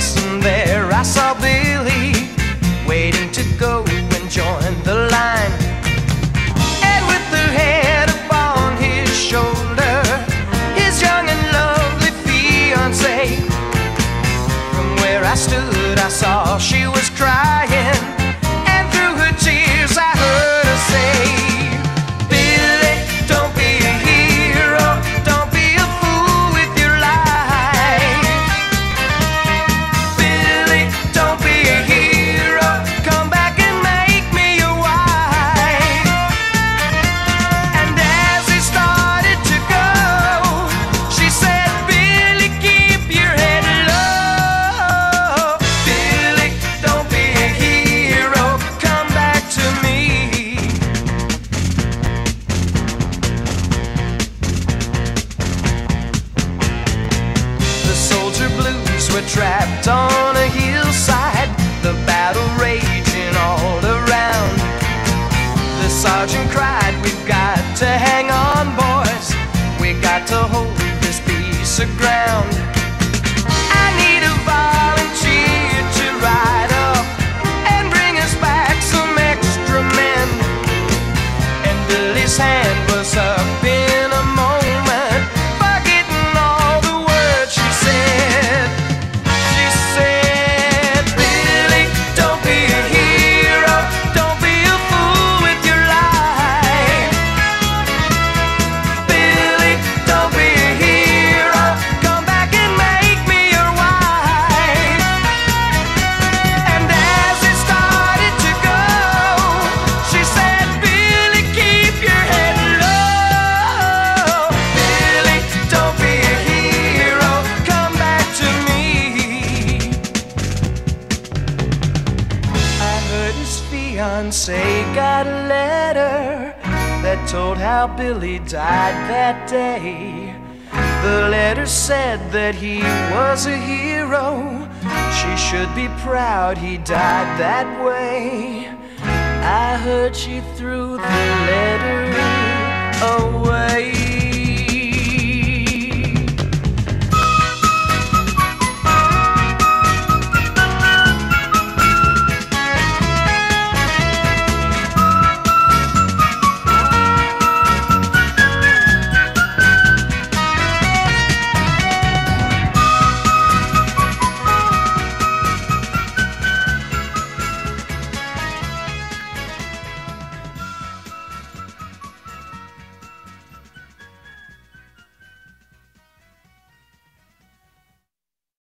bus, and there I saw Billy waiting to go and join the line. And with her head upon his shoulder, his young and lovely fiancée. From where I stood, I saw she was crying, and through her tears I heard her say, Billy, don't be a hero, don't be a fool with your life. Billy, don't be a hero, come back and make me your wife. And as he started to go, she said, Billy, keep your head low. Billy, don't be a hero, come back to me. The soldier blues were trapped on a hillside, the battle raging all around. The sergeant cried, we've got to hang on, boys, we got to hold this piece of ground. I need a volunteer to ride up and bring us back some extra men. And Billy's hand was up in a moment, forgetting all the words she said. She said, Billy, don't be a hero, don't be a fool with your life. Billy, don't be a hero, come back and make me your wife. And as it started to go, she said, Billy, keep your head low. Billy, don't be a hero, come back to me. I heard his fiancée got a letter that told how Billy died that day. The letter said that he was a hero, she should be proud he died that way. I heard she threw the letter away.